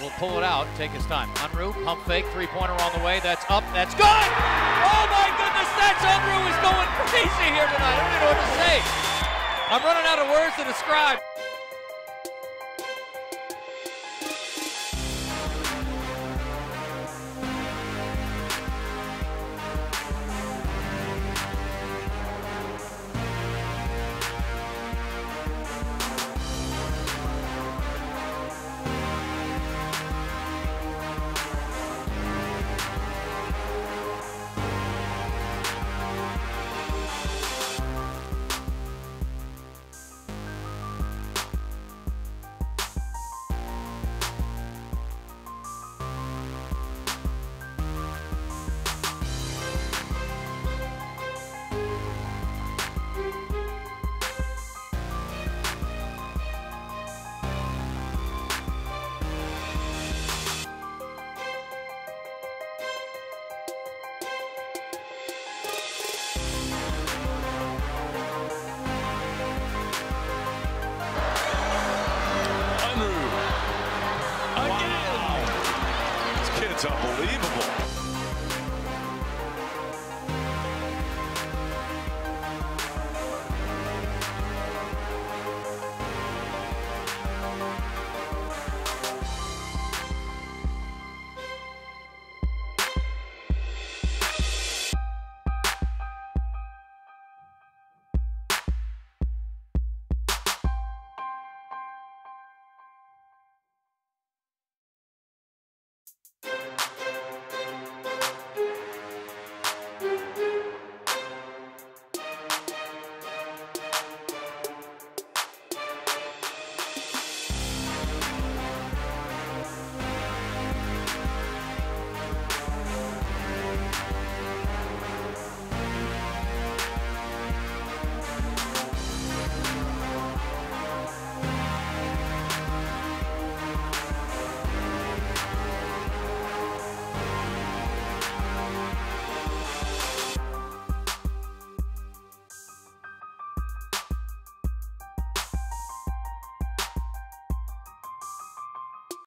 will pull it out, take his time. Unruh, pump fake, three-pointer on the way. That's up, that's good! Oh my goodness, that's Unruh is going crazy here tonight. I don't even know what to say. I'm running out of words to describe. It's unbelievable.